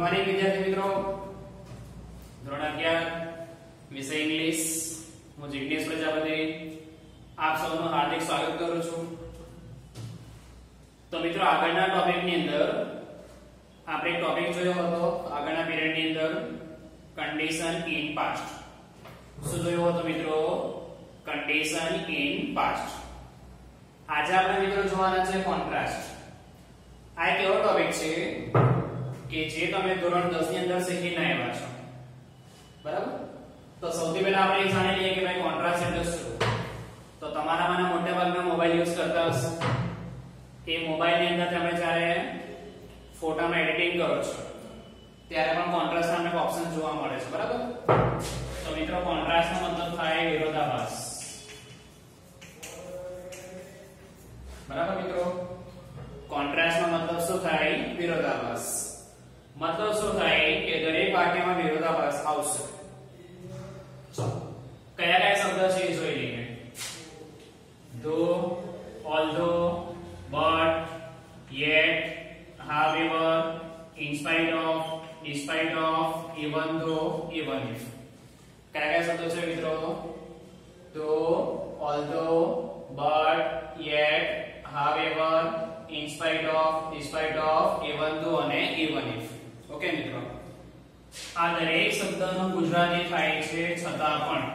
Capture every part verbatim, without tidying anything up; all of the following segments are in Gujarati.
મોર્નિંગ વિદ્યાર્થી મિત્રો, ધોરણ અગિયાર વિષય ઇંગ્લિશ, હું જિગ્નેશ પ્રજાપતિ આપ સૌનું હાર્દિક સ્વાગત કરું છું. તો મિત્રો, આગળના ટોપિકની અંદર આપણે એક ટોપિક જોયો હતો આગળના પીરિયડની અંદર, કન્ડિશન ઇન પાસ્ટ. શું જોયો હતો મિત્રો? Condition in past. આજે આપણે મિત્રો જોવાના છે કોન્ટ્રાસ્ટ. આ એક એવો ટોપિક છે કે જે તમે ધોરણ દસ ની અંદર શીખીને આવ્યા છો, બરાબર? તો સૌથી પહેલા આપણે જાણી લઈએ કે ભાઈ કોન્ટ્રાસ્ટ એટલે શું. તો તમારામાંના મોટા ભાગના મોબાઈલ યુઝ કરતા હશે. એ મોબાઈલ ની અંદર તમે જ્યારે ફોટામાં એડિટિંગ કરો છો ત્યારે પણ કોન્ટ્રાસ્ટ નામનો એક ઓપ્શન જોવા મળે છે, બરાબર? તો મિત્રો, કોન્ટ્રાસ્ટ નો મતલબ થાય વિરોધાભાસ, બરાબર મિત્રો? કોન્ટ્રાસ્ટ નો મતલબ શું થાય? વિરોધાભાસ. મતલબ શું થાય કે દરેક વાક્યમાં વિરોધાભાસ આવશે. કયા કયા શબ્દ છે એ જોઈ લઈએ. though, although, but, yet, however, in spite of, despite of, even though, even if. કયા કયા શબ્દો છે મિત્રો? though, although, but, yet, however, in spite of, despite of, even though અને even if. ઓકે મિત્રો, આ દરેક શબ્દનું ગુજરાતી થાય છે છતાં પણ.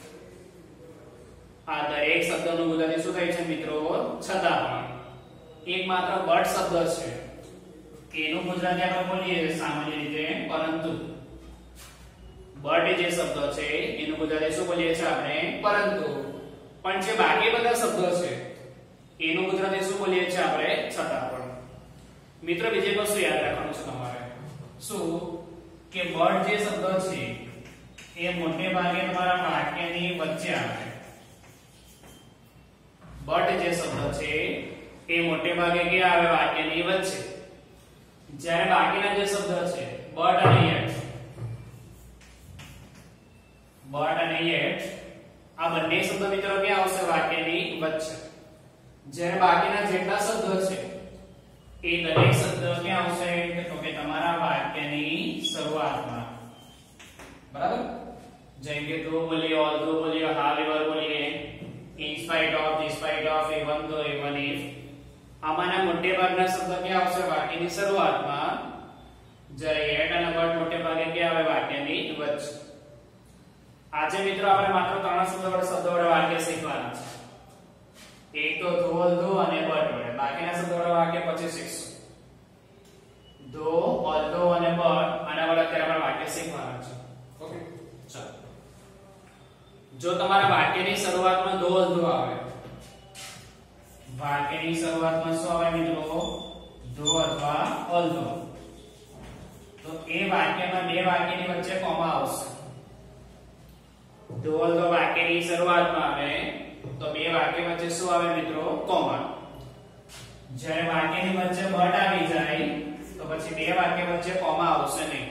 આ દરેક શબ્દનું ગુજરાતી શું થાય છે મિત્રો? છતાં પણ. એક માત્ર but શબ્દ છે, એનું ગુજરાતી આપણે બોલીએ સામાન્ય રીતે પરંતુ. but જે શબ્દ છે એનું ગુજરાતી શું બોલીએ છીએ આપણે? પરંતુ. પણ જે બાકી બધા શબ્દો છે એનું ગુજરાતી શું બોલીએ છીએ આપણે? છતાં પણ. મિત્રો, બીજી વસ્તુ યાદ રાખવાનું છે તમારે. શું કે but જે શબ્દ છે એ મોટે ભાગે તમારા વાક્યની વચ્ચે આવે. but જે શબ્દ છે એ મોટે ભાગે કે આવે વાક્યની વચ્ચે. જ્યારે બાકીના જે શબ્દ છે but અને yet, but અને yet, આ બંને શબ્દ મિત્રો ક્યાં આવશે? વાક્યની વચ્ચે. જ્યારે બાકીના જેટલા શબ્દો છે એ દરેક શબ્દ ક્યાં આવશે? તો કે તમારા વાક્યની શરૂઆતમાં, બરાબર? જેમ કે though બોલીએ, although બોલીએ, however બોલીએ, in spite of, despite of, even though, even if. આમાંના મોટે ભાગના શબ્દ ક્યાં આવશે? વાક્યની શરૂઆતમાં. જ્યારે yet અને but મોટે ભાગે ક્યાં આવે? વાક્યની વચ્ચે. આજે મિત્રો આપણે માત્ર ત્રણ શબ્દો વડે શબ્દો વડે વાક્ય શીખવાના છે. એક તો though, although અને but વડે. બાકીના શબ્દો વડે વાક્ય પછી શીખશું. though, although અને but આના વડે અત્યારે આપણે વાક્ય શીખવાના છે. ઓકે, ચાલો. જો તમારા વાક્યની શરૂઆતમાં though, although આવે, વાક્યની શરૂઆતમાં શું આવે મિત્રો? though અથવા although, તો એ વાક્યમાં બે વાક્યની વચ્ચે કોમા આવશે. though, although વાક્યની શરૂઆતમાં આવે તો બે વાક્ય વચ્ચે શું આવે મિત્રો? કોમા. જ્યારે વાક્યની વચ્ચે but આવી જાય તો પછી બે વાક્ય વચ્ચે કોમા આવશે નહીં.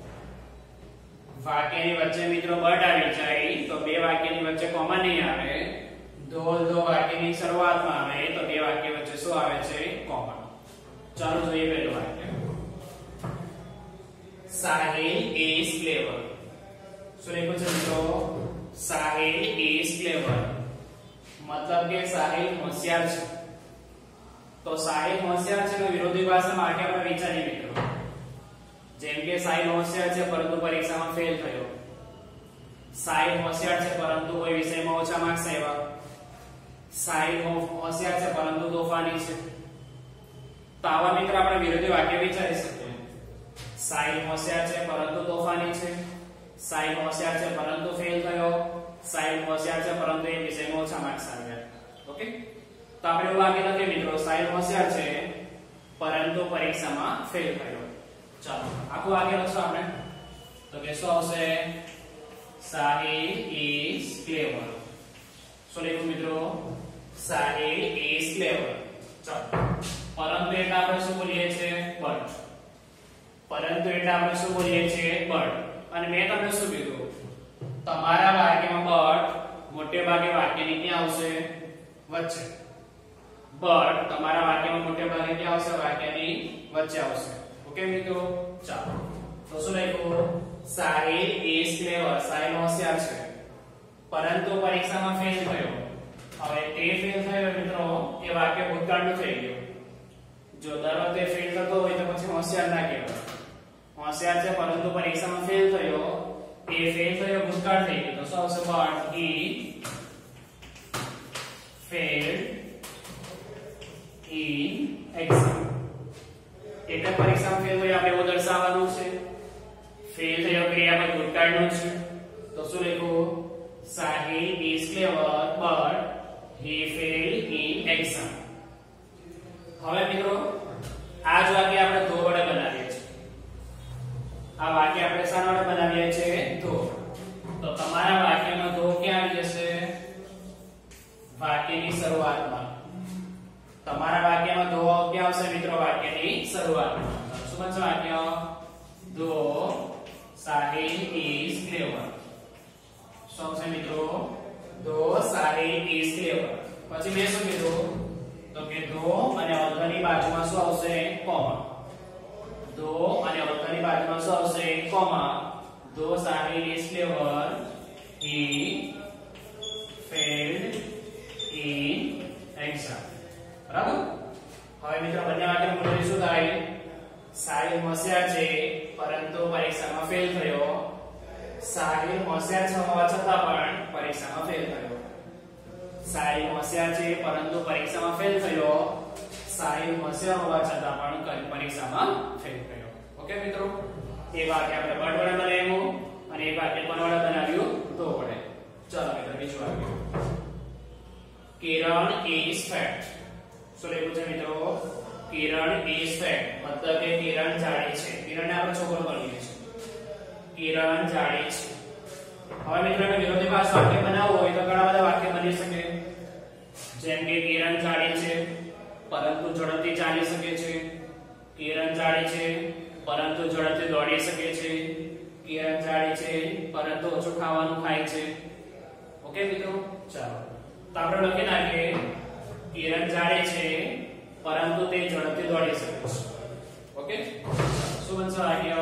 વાક્યની વચ્ચે મિત્રો but આવી જાય તો બે વાક્યની વચ્ચે કોમા નહીં આવે. though, although વાક્યની શરૂઆતમાં આવે તો બે વાક્ય વચ્ચે શું આવે છે? કોમા. ચાલો જોઈએ પહેલું વાક્ય. Sahil is clever. શું લખ્યું છે મિત્રો? Sahil is clever. મતલબ કે સાહિલ હોશિયાર છે. તો સાહિલ હોશિયાર છે નો વિરોધી ભાષામાં આગે આપણે વિચારીએ મિત્રો. જેમ કે સાહિલ હોશિયાર છે પરંતુ પરીક્ષામાં ફેલ થયો. સાહિલ હોશિયાર છે પરંતુ કોઈ વિષયમાં ઓછા માર્ક્સ આવ્યા. સાહિલ હોશિયાર છે પરંતુ તોફાની છે. તો આવા મિત્ર આપણે વિરોધી વાક્ય વિચારી શકીએ. સાહિલ હોશિયાર છે પરંતુ તોફાની છે. સાહિલ હોશિયાર છે પરંતુ ફેલ થયો. સાહિલ હોશિયાર છે પરંતુ એ વિષયમાં ઓછા માર્ક્સ આવ્યા. ઓકે, તો આપણે એવું વાક્ય લખીએ મિત્રો, સાહિલ હોશિયાર છે પરંતુ પરીક્ષામાં ફેલ થયો. ચાલો આખું વાક્ય લખશું આપણે. તો કે શું આવશે? Sahil is clever. શું લખ્યું મિત્રો? Sahil is clever. ચાલો, પરંતુ એટલે આપણે શું બોલીએ છીએ? but. પરંતુ એટલે આપણે શું બોલીએ છીએ? but. અને મેં તમને શું કીધું? તમારા વાક્યમાં but મોટે ભાગે વાક્યની ક્યાં આવશે? વચ્ચે. but તમારા વાક્યમાં મોટે ભાગે ક્યાં આવશે? વાક્યની વચ્ચે આવશે. ઓકે મિત્રો, ચાલો તો શું લખ્યું? Sahil is clever. સાહિલ હોશિયાર છે પરંતુ પરીક્ષામાં ફેલ થયો. હવે તે ફેલ થયો મિત્રો એ વાક્ય ભૂતકાળનું થઈ ગયું. જો દર વખતે ફેલ થતો હોય તો પછી હોશિયાર ના કહેવાય. હોશિયાર છે પરંતુ પરીક્ષામાં ફેલ થયો, એ ફેલ થયો ભૂતકાળ થઈ ગયું. તો શું આવશે? But he failed in exam. એટલે પરીક્ષામાં ફેલ થયો આપણે એવું દર્શાવવાનું છે. ફેલ થયો ક્રિયાપદ ભૂતકાળનું છે. તો શું લખું? Sahil is clever but he failed in exam. હવે મિત્રો આ જ વાક્ય આપણે ધો વડે બનાવીએ છીએ. આ વાક્ય આપણે શાના વડે બનાવીએ છીએ? ધો. તો તમારા વાક્યમાં ધો ક્યાં આવી જશે? વાક્યની શરૂઆતમાં. તમારા વાક્યમાં ધો ક્યાં આવશે મિત્રો? વાક્યની શરૂઆતમાં. શું બનશે વાક્ય? ધો સાહિલ is clever. શું આવશે મિત્રો? ધો સાહિલ is clever. પછી મેં શું કીધું? તો કે ધો અને અર્ધની બાજુમાં શું આવશે? કોમા. ધો અને અર્ધની બાજુમાં શું આવશે? કોમા. ધો Sahil is clever he failed in exam. બરાબર? હવે મિત્રો બંને વાક્યનું મૂલ્ય શું થાય? સાહિલ હોશિયાર છે પરંતુ પરીક્ષામાં ફેલ થયો. સાહિલ હોશિયાર છે હોવા છતાં પણ પરીક્ષામાં ફેલ થયો. સાહિલ હોશિયાર છે પરંતુ પરીક્ષામાં ફેલ થયો. સાહિલ હોશિયાર હોવા છતાં પણ પરીક્ષામાં ફેલ થયો. ઓકે મિત્રો, એ વાક્ય આપણે બટ વડે બનાવ્યું અને એક વાક્ય કોણ વડે બનાવ્યું? ધો વડે. ચાલો મિત્રો બીજું વાક્ય. કિરણ is fat. શું લખ્યું છે મિત્રો? કિરણ is fat. મતલબ કે કિરણ જાડી છે. કિરણને આપણે છોકરો ગણીએ છીએ. કિરણ જાડી છે. હવે મિત્રો વિરોધાભાસ વાક્ય બનાવવું હોય તો ઘણા બધા વાક્ય બની શકે. જેમ કે કિરણ જાડી છે પરંતુ ઝડપથી ચાલી શકે છે. કિરણ જાડી છે પરંતુ ઝડપથી દોડી શકે છે. કિરણ જાડી છે પરંતુ ઓછું ખાવાનું ખાય છે. ઓકે મિત્રો, ચાલો તો આપણે લખી નાખીએ કિરણ જાડી છે પરંતુ તે ઝડપથી દોડી શકે છે. ઓકે, શું બનશે વાક્ય?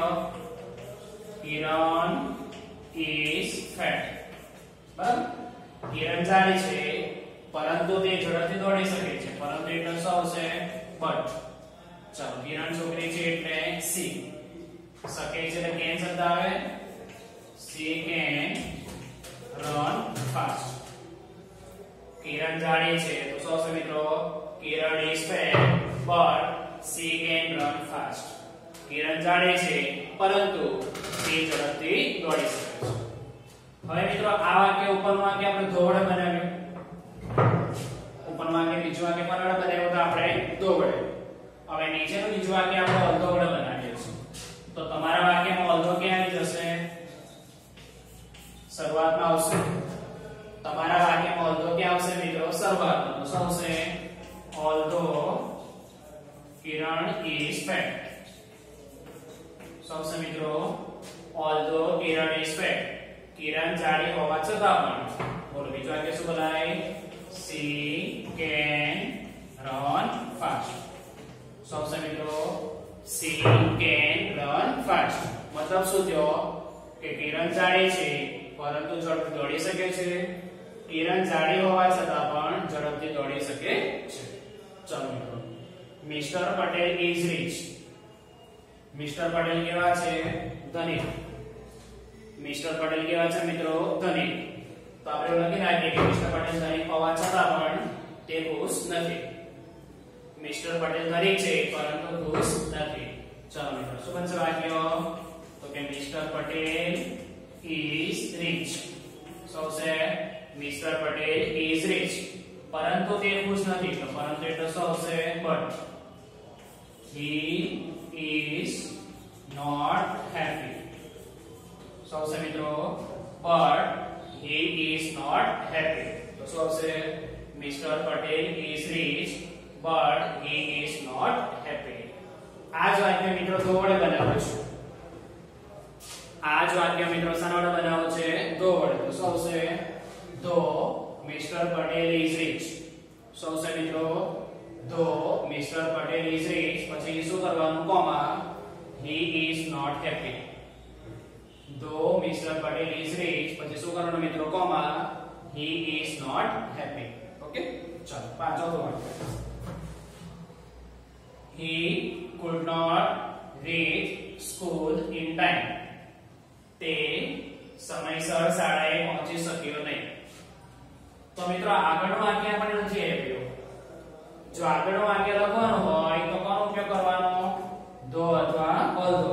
કિરણ is fat. બરાબર? કિરણ જાડી છે પરંતુ તે ઝડપથી દોડી શકે છે. પરંતુ એટલે શું આવશે? બટ. ચાલો, કિરણ છોકરી છે એટલે સી. શકે છે એટલે કેન શબ્દ આવે. she can run fast. કિરણ જાડી છે તો શું આવશે મિત્રો? કિરણ is fat but she can run fast. કિરણ જાડી છે પરંતુ તે ઝડપથી દોડી શકે છે. હવે મિત્રો આ વાક્ય ઉપરનું વાક્ય આપણે ધો વડે બનાવ્યું. ઉપરનું વાક્ય બીજું વાક્ય કોના વડે બનાવ્યું? તો આપણે ધો વડે. હવે નીચેનું બીજું વાક્ય આપણે અલ્ધો વડે બનાવીએ છીએ. તો તમારા વાક્યમાં અલ્ધો ક્યાં આવી જશે? શરૂઆતમાં આવશે. તમારા વાક્યમાં અલ્ધો ક્યાં આવશે મિત્રો? શરૂઆતમાં. તો શું આવશે? although Kiran is fat. શું આવશે મિત્રો? although Kiran is fat. કિરણ જાડી હોવા છતાં પણ. બોલો બીજું વાક્ય શું બોલાય? she can run fast. શું આવશે મિત્રો? she can run fast. મતલબ શું થયો? કે કિરણ જાડી છે પરંતુ ઝડપથી દોડી શકે છે. કિરણ જાડી હોવા છતાં પણ ઝડપથી દોડી શકે છે. ચાલો મિત્રો, mister Patel is rich. Mister Patel કેવા છે? ધનિક. મિસ્ટર પટેલ કેવા છે મિત્રો? ધનિક. તો આપણે લખી નાખીએ કે મિસ્ટર પટેલ ધનિક હોવા છતાં પણ તે ખુશ નથી. મિસ્ટર પટેલ ધનિક છે પરંતુ ખુશ નથી. ચાલો મિત્રો, શું બનશે વાક્ય? તો કે મિસ્ટર પટેલ is rich. શું છે? મિસ્ટર પટેલ is rich પરંતુ તે ખુશ નથી. તો પરંતુ એટલે શું આવશે? but. he is not happy. શું આવશે મિત્રો? but he is not happy. તો શું આવશે? Mister Patel is rich but he is not happy. આ જ વાક્ય મિત્રો ધો વડે બનાવ્યું છે. આ જ વાક્ય મિત્રો શાના વડે બનાવ્યું છે? ધો વડે. તો શું આવશે? ધો મિસ્ટર પટેલ is rich. શું આવશે મિત્રો? ધો મિસ્ટર પટેલ is rich પછી શું કરવાનું? Comma he is not happy. though Mister Patel is rich, પછી શું કરવાનું મિત્રો comma, he is not happy. Okay, ચાલો પાંચમો વાક્ય. He could not reach school in time. તે સમયસર શાળાએ પહોંચી શક્યો નહીં. તો મિત્રો આગળનું વાક્ય આપણને નથી આપ્યું. જો આગળનું વાક્ય લખવાનું હોય તો કોનો ઉપયોગ કરવાનો, ધો અથવા અધો.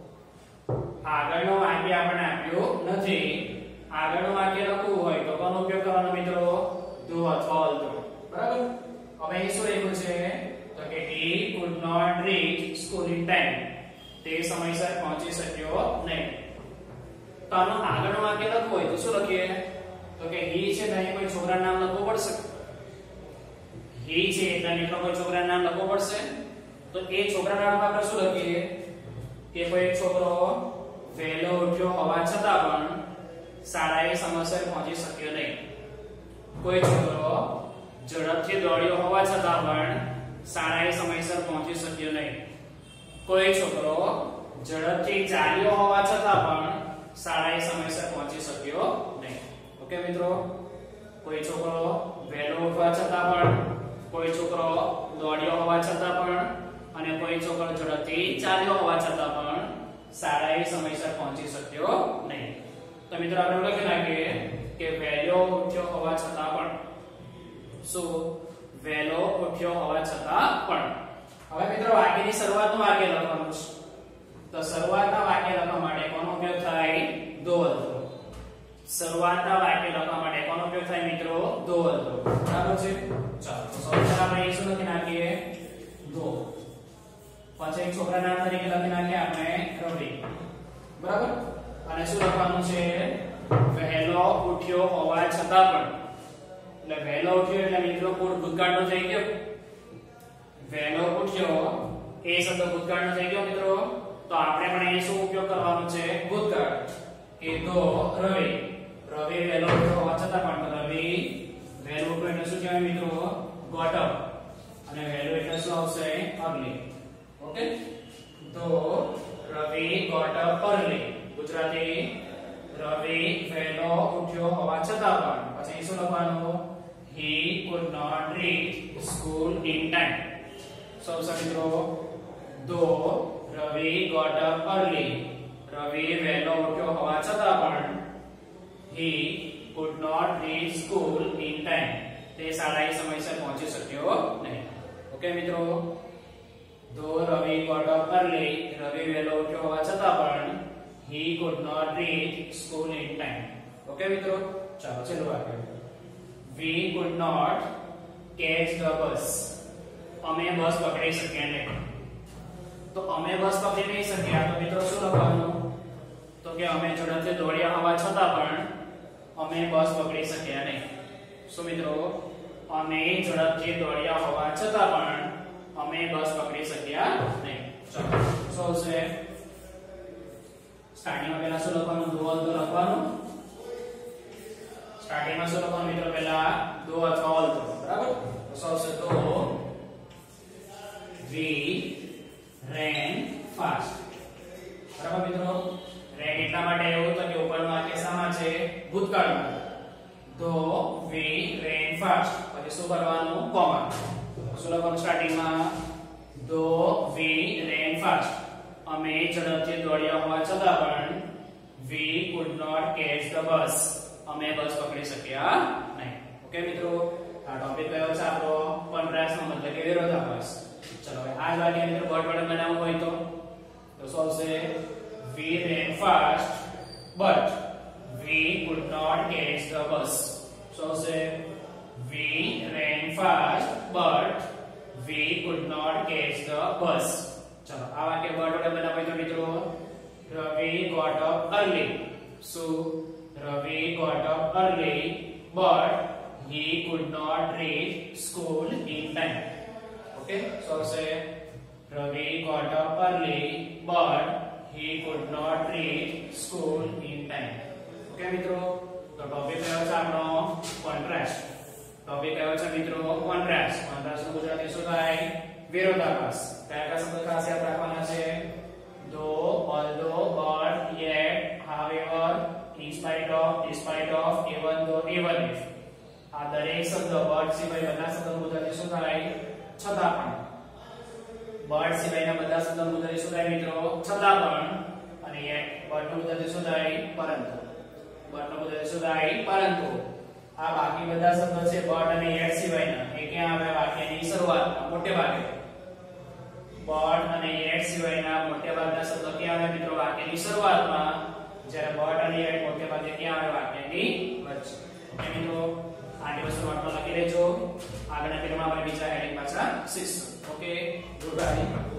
આગળનું વાક્ય આપણને આપ્યું નથી. આગળનું વાક્ય લખવું હોય તો કોનો ઉપયોગ કરવાનો મિત્રો, ધો અથવા અધો. બરાબર. હવે અહીં શું લખ્યું છે તો કે he could not reach school in time. તે સમયસર પહોંચી શક્યો નહીં. તો આનું આગળનું વાક્ય લખવું હોય તો શું લખીએ તો કે he છે તો અહીં કોઈ છોકરાનું નામ લખવું પડશે. he છે એટલે મિત્રો કોઈ છોકરાનું નામ લખવું પડશે. તો એ છોકરાના નામ આપણે શું લખીએ કે કોઈ એક છોકરો વહેલો ઉઠ્યો હોવા છતાં પણ શાળાએ સમયસર પહોંચી શક્યો નહીં. કોઈ છોકરો ઝડપથી દોડ્યો હોવા છતાં પણ શાળાએ સમયસર પહોંચી શક્યો નહીં. કોઈ છોકરો ઝડપથી ચાલ્યો હોવા છતાં પણ શાળાએ સમયસર પહોંચી શક્યો નહીં. ઓકે મિત્રો, કોઈ છોકરો વહેલો ઉઠવા છતાં પણ, કોઈ છોકરો દોડ્યો હોવા છતાં પણ અને કોઈ છોકરો ઝડપથી ચાલ્યો હોવા છતાં પણ શાળાએ સમયસર પહોંચી શક્યો નહીં. તો મિત્રો આપણે લખી નાખીએ કે વહેલો ઉઠ્યો હોવા છતાં પણ. શું? વહેલો ઉઠ્યો હોવા છતાં પણ. હવે મિત્રો વાક્યની શરૂઆતનું વાક્ય લખવાનું છે. તો શરૂઆતના વાક્ય લખવા માટે કોનો ઉપયોગ થાય, ધો અધો. શરૂઆતના વાક્ય લખવા માટે કોનો ઉપયોગ થાય મિત્રો, ધો અધો. બરાબર છે. ચાલો તો સૌથી પહેલા આપણે શું લખી નાખીએ, ધો. પછી એક છોકરા નામ તરીકે લખી નાખીએ આપણે રવિ. બરાબર. અને શું લખવાનું છે, વહેલો ઉઠ્યો હોવા છતાં પણ. એટલે વહેલો ઉઠ્યો એટલે મિત્રો ભૂતકાળનો થઈ ગયો. વહેલો ઉઠ્યો એ શબ્દ ભૂતકાળનો થઈ ગયો મિત્રો. તો આપણે પણ અહીં શું ઉપયોગ કરવાનો છે, ભૂતકાળ. કે ધો રવિ. રવિ વહેલો ઉઠ્યો હોવા છતાં પણ. રવિ વહેલો ઉઠ્યો એટલે શું કહેવાય મિત્રો, ગોટ અપ. અને વહેલો એટલે શું આવશે, અર્લી. ઓકે. તો Ravi got up early. Gujarati Ravi વહેલો ઉઠ્યો હોવા છતાં પણ. પછી શું લખવાનું, he could not reach school in time. So મિત્રો, though રવિ got up early. રવિ વહેલો ઉઠ્યો હોવા છતાં પણ he could not reach school in time. તે શાળાએ સમયસર પહોંચી શક્યો નહીં. ઓકે મિત્રો, though રવિ got up early. રવિ વહેલો ઉઠ્યો હોવા છતાં પણ he could not reach school in time. Okay મિત્રો, ચાલો છેલ્લું વાક્ય. We could not catch the bus. અમે બસ પકડી શક્યા નહીં. તો અમે બસ પકડી નહીં શક્યા તો મિત્રો શું લખવાનું, તો કે અમે ઝડપથી દોડ્યા હોવા છતાં પણ અમે બસ પકડી શક્યા નહીં. શું મિત્રો, અમે ઝડપથી દોડ્યા હોવા છતાં પણ અમે બસ પકડી શક્યા નહીં. ચલો શું છે, સ્ટાર્ટિંગમાં પહેલા શું લખવાનું, ધો અધો લખવાનું. સ્ટાર્ટિંગમાં શું લખવાનું મિત્રો, પહેલા ધો અથવા અધો. બરાબર. તો શું આવશે, તો we ran fast. બરાબર મિત્રો, રેન એટલા માટે એવું તો કે ઉપરનું વાક્ય શામાં છે, ભૂતકાળમાં. તો we ran fast. પછી શું કરવાનું, કોમા. શું લખવાનું સ્ટાર્ટિંગમાં, તો we ran fast. અમે ઝડપથી દોડ્યા હોવા છતાં પણ we could not catch the bus. અમે બસ પકડી શક્યા નહીં. ઓકે મિત્રો, આ ટોપિક કયો છે આપણો, કોન્ટ્રાસ્ટનો મતલબ કે વિરોધાભાસ. ચલો હવે આ જ વાક્ય મિત્રો વર્ડ વડે બનાવવું હોય તો તો શું આવશે, we ran fast but we could not catch the bus. શું આવશે, we ran fast but we could not catch the bus. ચલો આ વાક્ય વર્ડ વડે બનાવવું હોય તો મિત્રો, Ravi got up early. So Ravi got up early but he could not reach school in time. Okay, so say Ravi got up early but he could not reach school in time. Okay મિત્રો, તો ટોપિક કયો છે આપણો, કોન્ટ્રાસ્ટ. ટોપિક કયો છે મિત્રો, કોન્ટ્રાસ્ટ. કોન્ટ્રાસ્ટ નું ગુજરાતી શું થાય, વિરોધાભાસ. કયા કયા શબ્દ ખાસ યાદ રાખવાના છે, though, although, but, yet, however, in spite of, despite of, even though, even if. આ દરેક શબ્દ બટ સિવાય બધા શબ્દો ગુજરાતી શું થાય? છતાં પણ. બટ સિવાયના બધા શબ્દો ગુજરાતી શું થાય મિત્રો? છતાં પણ. અને બટ નું ગુજરાતી શું થાય? પરંતુ. બટ નું ગુજરાતી શું થાય? પરંતુ. આ બાકી બધા શબ્દો છે બટ અને એટ સિવાયના એ ક્યાં આવે? વાક્યની શરૂઆતમાં મોટે ભાગે. બટ અને એટ સિવાયના મોટે ભાગના શબ્દો ક્યાં આવે મિત્રો? વાક્યની શરૂઆતમાં. જ્યારે બટ અને એટ મોટે ભાગે ક્યાં આવે? વાક્યની વચ્ચે. ઓકે મિત્રો, આની વસ્તુ નોટમાં લખી લેજો. આગળના પીરિયડમાં આપણે બીજા હેડિંગ પાછા શીખશું. Okay, good bye.